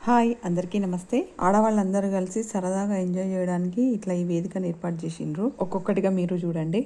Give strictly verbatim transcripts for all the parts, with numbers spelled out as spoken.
Hi అందరికీ నమస్తే. ఆడవాళ్ళందరూ కలిసి సరదాగా ఎంజాయ్ చేయడానికి ఇట్లా ఈ వేదికను ఏర్పాటు చేసిండ్రు. ఒక్కొక్కటిగా మీరు చూడండి.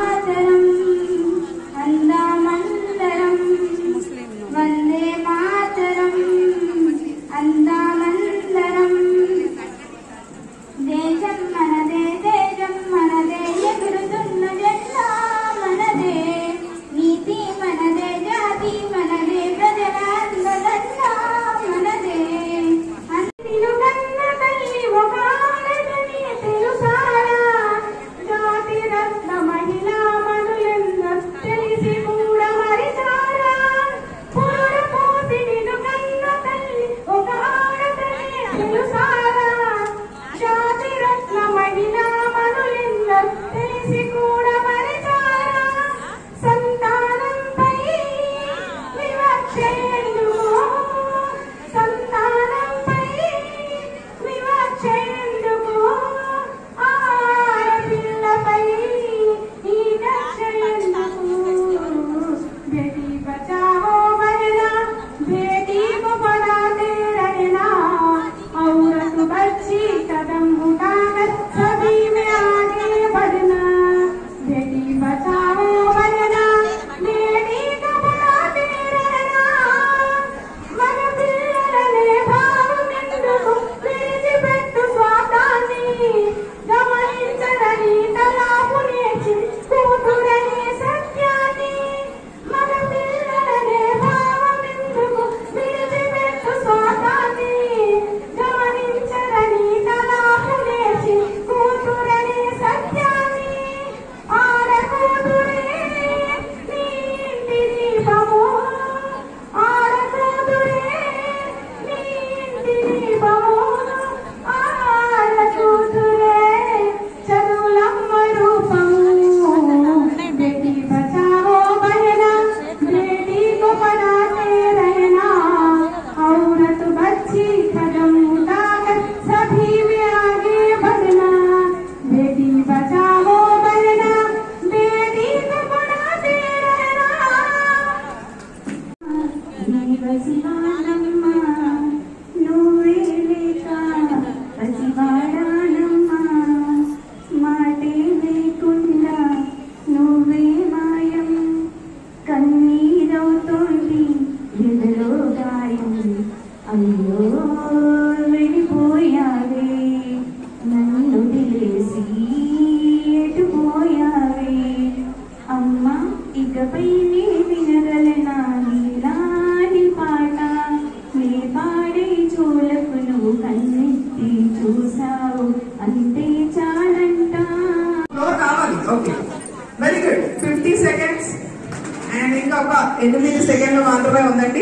Very good. Fifty seconds and ఇంకా ఒక ఎనిమిది సెకండ్లు మాత్రమే ఉందండి.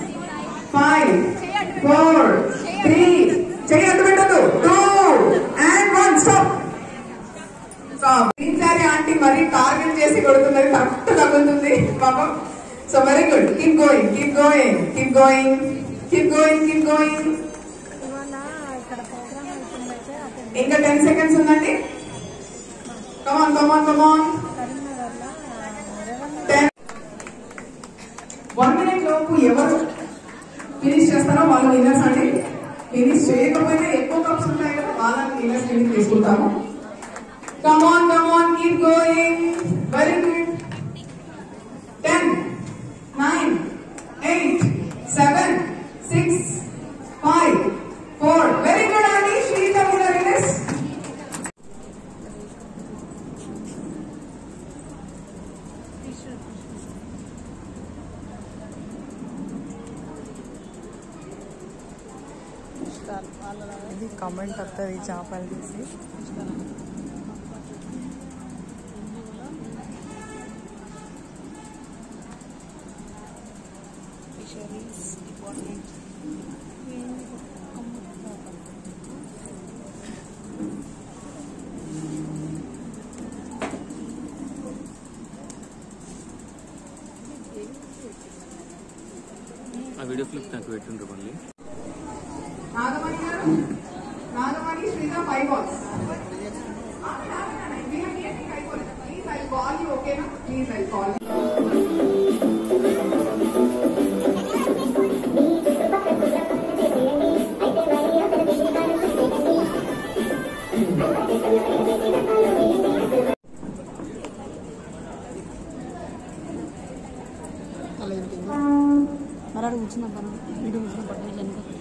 ఫైవ్ ఫోర్ త్రీ చెయ్యి అడ్డు పెట్టదు టూ అండ్ వన్ స్టాప్. ఈసారి ఆంటీ మరీ టార్గెట్ చేసి కొడుతున్నది, కరెక్ట్ తగ్గుతుంది పాపం. So very good. Keep going keep going keep going keep going keep going. ఇంకా టెన్ సెకండ్స్ ఉందండి. Come on, come on, come on. Ten. One minute లోపు ఎవరు ఫినిష్ చేస్తారో వాళ్ళు విన్నర్స్ అండి. ఫినిష్ చేయకపోయినా ఎక్కువ కప్స్ ఉంటాయి కదా, వాళ్ళని విన్నర్స్ కింద తీసుకుంటాము. Come on, come on, keep going. Very good. Ten, nine, eight, seven, six, five, four. Very good, Andy. She is the winner in this. ఇది కామెంట్ వస్తుంది చేపలు తీసి. ఆ వీడియో క్లిప్ నాకు పెట్టుండ్రు మళ్ళీ. నాగమణి గారు, Nagamani Sriram five balls. Please I call you, ఓకేనా? Please I call you. I అలాడు కూర్చున్న పని వీడు కూర్చున్న పట్టు వెనక